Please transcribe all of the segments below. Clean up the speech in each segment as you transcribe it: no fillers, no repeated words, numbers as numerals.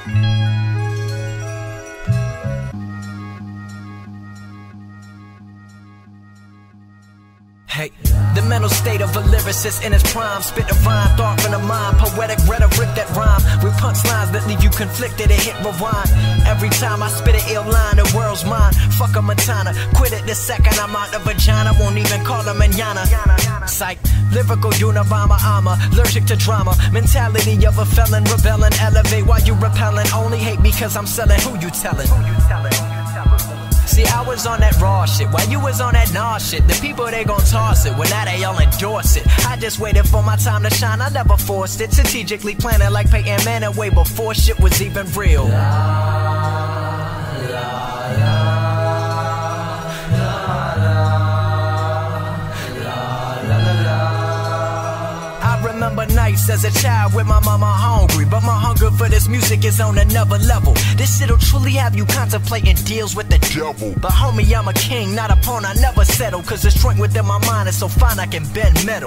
Hey, the mental state of a lyricist in its prime. Spit a rhyme, thought from the mind. Poetic rhetoric that rhyme with punchlines that leave you conflicted and hit rewind. Every time I spit an ill line, the world's mine. Fuck a Montana, quit it the second I'm out the vagina. Won't even call her manana. Psych, lyrical unirhymer, I'm allergic to drama. Mentality of a felon, rebelling, elevate while you repelling. Only hate because I'm selling. Who you telling? See, I was on that raw shit while you was on that nah shit. The people, they gon' toss it when now they all endorse it. I just waited for my time to shine, I never forced it. Strategically planning like Peyton Manning way before shit was even real. Remember nights as a child with my mama hungry, but my hunger for this music is on another level. This shit'll truly have you contemplating deals with the devil. But homie, I'm a king, not a pawn, I never settle. Cause the strength within my mind is so fine I can bend metal.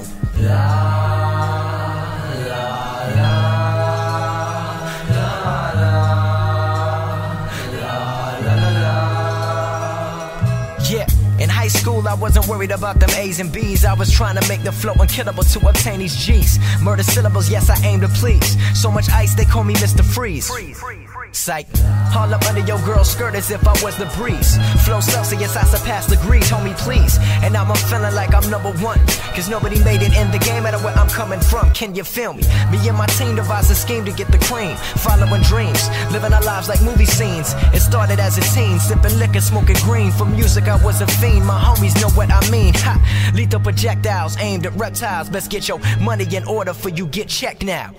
Yeah. In high school, I wasn't worried about them A's and B's. I was trying to make the flow unkillable to obtain these G's. Murder syllables, yes, I aim to please. So much ice, they call me Mr. Freeze. Psych, all up under your girl's skirt as if I was the breeze. Flow Celsius, I surpass degrees, homie, please. And now I'm feeling like I'm number one. Cause nobody made it in the game, matter where I'm coming from. Can you feel me? Me and my team devised a scheme to get the cream. Following dreams, living our lives like movie scenes. It started as a teen, sipping liquor, smoking green. For music, I was a fiend. My homies know what I mean. Ha! Lethal projectiles aimed at reptiles. Best get your money in order for you get checked now.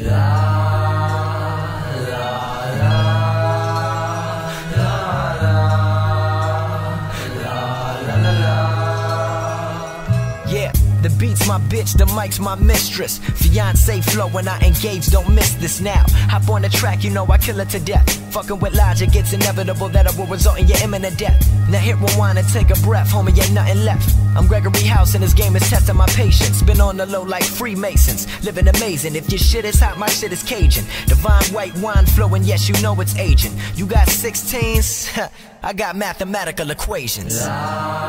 Yeah, the beat's my bitch, the mic's my mistress. Fiance flow when I engage, don't miss this now. Hop on the track, you know I kill it to death. Fucking with logic, it's inevitable that it will result in your imminent death. Now hit rewind and take a breath, homie, ain't nothing left. I'm Gregory House and this game is testing my patience. Been on the low like Freemasons, living amazing. If your shit is hot, my shit is Cajun. Divine white wine flowing, yes, you know it's aging. You got 16s, I got mathematical equations.